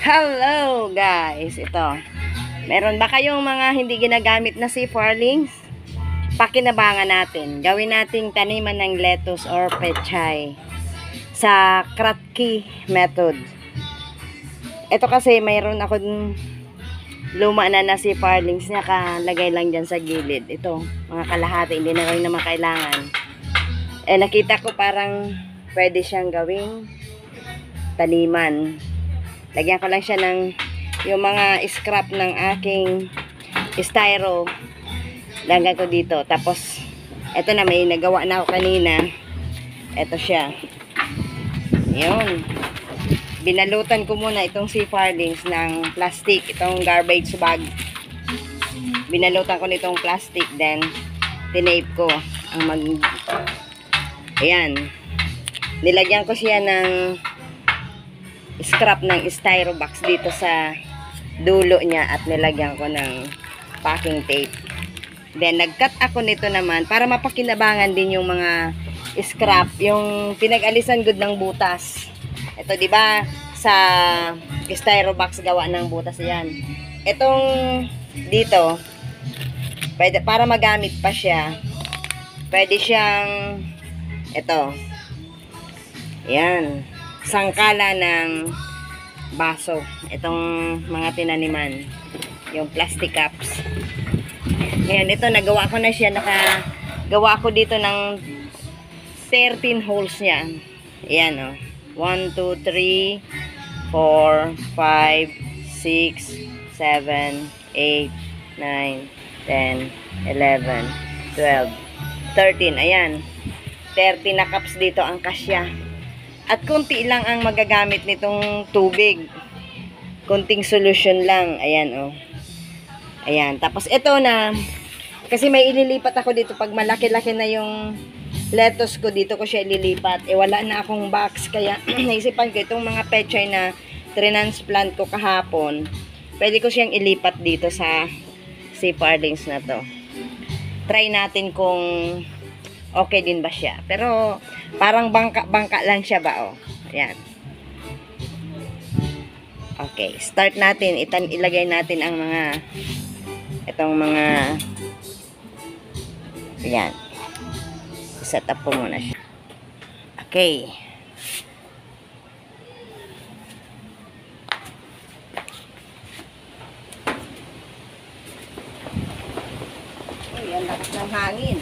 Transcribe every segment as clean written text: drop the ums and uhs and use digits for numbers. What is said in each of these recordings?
Hello guys, ito. Meron ba kayong mga hindi ginagamit na seedlings? Pakinabangan natin. Gawin nating taniman ng lettuce or pechay sa Kratky method. Ito kasi mayroon ako luma na seedlings niya, kalagay lang dyan sa gilid. Ito, mga kalahati, hindi na rin naman kailangan. Nakita ko parang pwede siyang gawing taniman. Lagyan ko lang siya ng yung mga scrap ng aking styro. Lagyan ko dito. Tapos, eto na, may nagawa na ako kanina. Eto siya. Yun. Binalutan ko muna itong seedlings ng plastic. Itong garbage bag. Binalutan ko nitong plastic. Then, tinape ko. Ayan. Nilagyan ko siya ng scrap ng styro box dito sa dulo niya at nilagyan ko ng packing tape. Then nag-cut ako nito naman para mapakinabangan din yung mga scrap, yung pinag-alisan good ng butas. Ito 'di ba sa styro box gawa ng butas 'yan. Itong dito pwede, para magamit pa siya. Pwede siyang ito. Yan. Sangkala ng baso. Itong mga tinaniman. Yung plastic cups. Ngayon, ito, nagawa ko na siya. Nakagawa ko dito ng 13 holes niya. Ayan, o. 1, 2, 3, 4, 5, 6, 7, 8, 9, 10, 11, 12, 13. Ayan. 30 na cups dito ang kasya. At kunti lang ang magagamit nitong tubig. Kunting solution lang. Ayan, oh. Ayan. Tapos, ito na. Kasi may ililipat ako dito. Pag malaki-laki na yung lettuce ko, dito ko siya ililipat. Wala na akong box. Kaya, naisipan ko itong mga pechay na transplant ko kahapon. Pwede ko siyang ilipat dito sa seedlings na to. Try natin kung okay din ba siya. Pero, parang bangka lang siya ba, oh. Ayan. Okay, start natin. Ilagay natin ang itong mga, ayan. Set up po muna siya. Okay. Ayan, lakas ng hangin.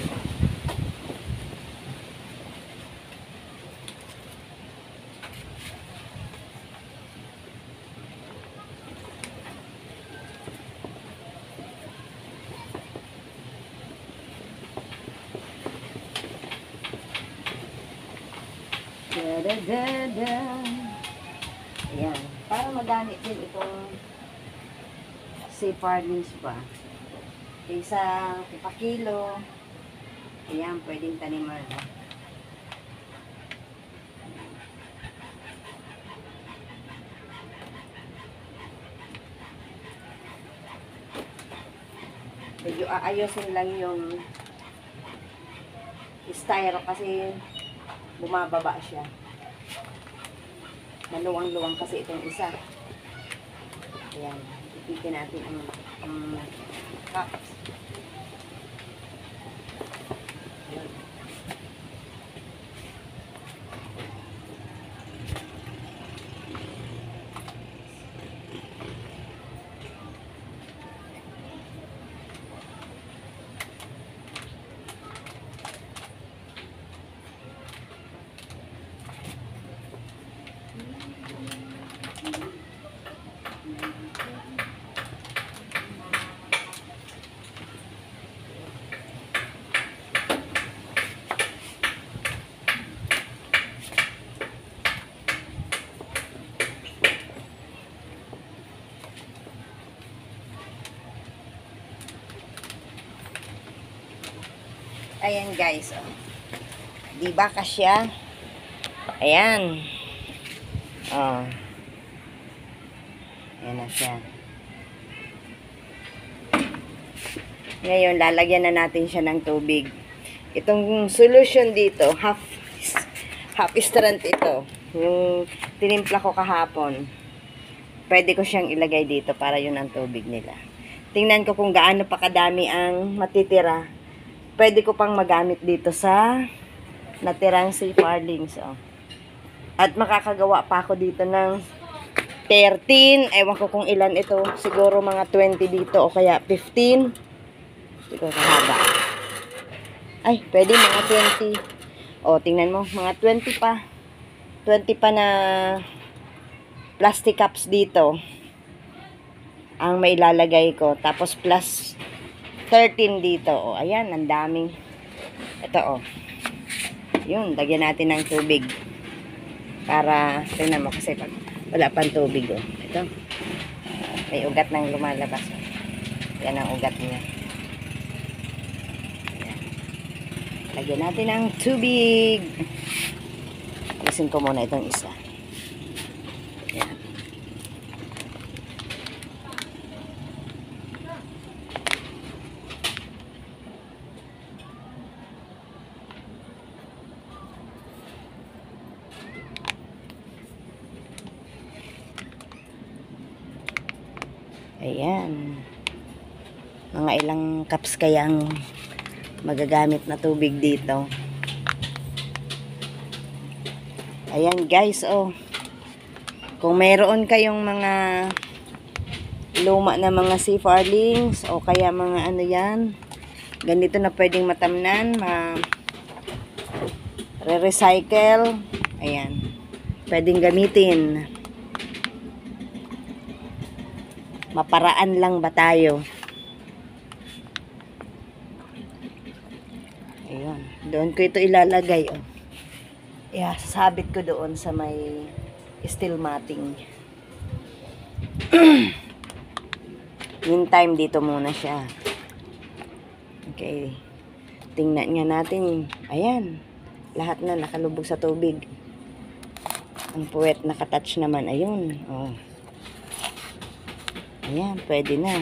Ayan. Para magamit din itong seedlings pa. Isa ipakilo. Ayan, pwedeng taniman. Medyo aayusin lang yung styro kasi bumababa siya. Maluwang-luwang kasi itong isa. Ayan. Ipitin natin ang cups. Ayan guys, oh. Diba kasya? Ayan. Oh. Ayan na siya. Ngayon, lalagyan na natin siya ng tubig. Itong solution dito, half strand ito. Yung tinimpla ko kahapon. pwede ko siyang ilagay dito para yun ang tubig nila. Tingnan ko kung gaano pa kadami ang matitira. Pwede ko pang magamit dito sa natirang sea farlings. Oh. At makakagawa pa ako dito ng 13. Ewan ko kung ilan ito. Siguro mga 20 dito o kaya 15. Hindi ko kahaba. Ay, pwede mga 20. O, tingnan mo. Mga 20 pa. 20 pa na plastic cups dito ang mailalagay ko. Tapos plus 13 dito. O, ayan. Ang daming. Ito, o. Yun. Lagyan natin ng tubig. Para, tingnan mo kasi pag wala pang tubig, o. Ito. May ugat nang lumalabas. O. Yan ang ugat niya. Ayan. Lagyan natin ng tubig. Alisin ko muna itong isa. Ayan. Ayan. Mga ilang cups kayang magagamit na tubig dito. Ayan guys, oh. Kung mayroon kayong mga luma na mga sea farlings o kaya mga ano yan, ganito na pwedeng matamnan, re-recycle, ayan, pwedeng gamitin. Maparaan lang ba tayo? Ayun. Doon ko ito ilalagay. Oh. Yeah, sasabit ko doon sa may steel matting. Meantime, dito muna siya. Okay. Tingnan nga natin. Ayan. Lahat na nakalubog sa tubig. Ang puwet nakatouch naman. Ayun. Oh. Ayan, pwede na.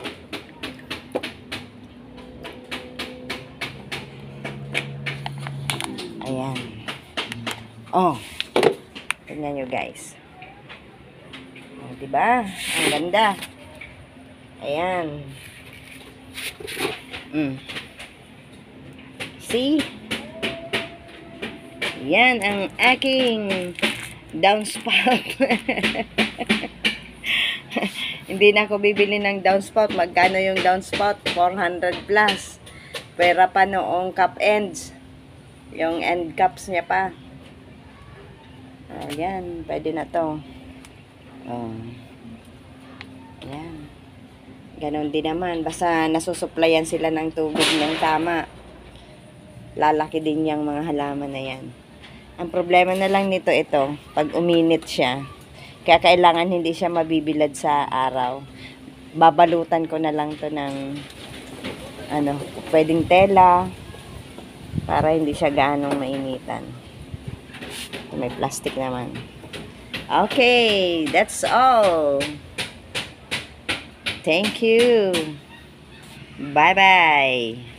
Ayan. Oh. Tingnan nyo guys. Oh, diba? Ang ganda. Ayan. See? Yan ang aking downspout. Hindi na ako bibili ng downspout. Magkano yung downspout? 400 plus. Pera pa noong cup ends. Yung end cups niya pa. Ayan. Pwede na to. Oh. Ayan. Ganon din naman. Basta nasusuplayan sila ng tubig ng tama. Lalaki din yung mga halaman na yan. Ang problema na lang nito ito. Pag uminit siya. Kaya kailangan hindi siya mabibilad sa araw. Babalutan ko na lang to ng ano, pwedeng tela para hindi siya ganong mainitan. May plastic naman. Okay, that's all. Thank you. Bye-bye.